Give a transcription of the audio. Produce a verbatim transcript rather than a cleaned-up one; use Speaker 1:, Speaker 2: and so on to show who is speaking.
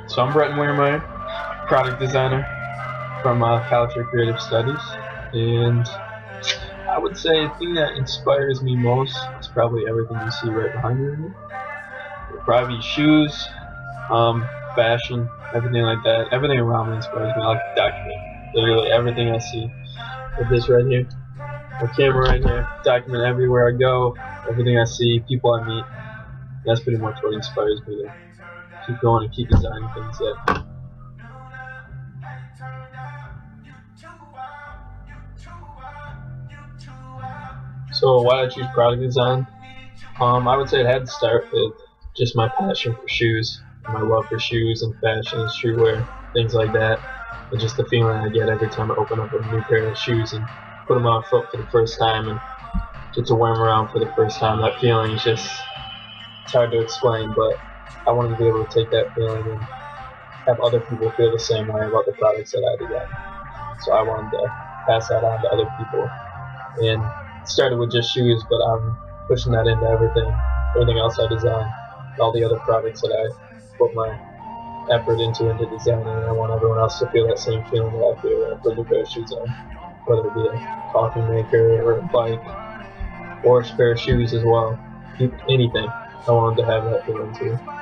Speaker 1: So I'm Brett Weirmeyer, product designer from uh, College for Creative Studies, and I would say the thing that inspires me most is probably everything you see right behind me. Probably shoes, um, fashion, everything like that. Everything around me inspires me. I like to document literally everything I see. With this right here, my camera right here, document everywhere I go, everything I see, people I meet. That's pretty much what inspires me to keep going and keep designing things that. So why did I choose product design? Um, I would say it had to start with just my passion for shoes, my love for shoes and fashion and streetwear, things like that, and just the feeling I get every time I open up a new pair of shoes and put them on foot for the first time and get to wear them around for the first time. That feeling is just, it's hard to explain, but I wanted to be able to take that feeling and have other people feel the same way about the products that I design. So I wanted to pass that on to other people. And it started with just shoes, but I'm pushing that into everything, everything else I design, all the other products that I put my effort into into designing. And I want everyone else to feel that same feeling that I feel when I put a pair of shoes on, whether it be a coffee maker or a bike or a pair of shoes as well. Anything. I wanted to have that feeling too.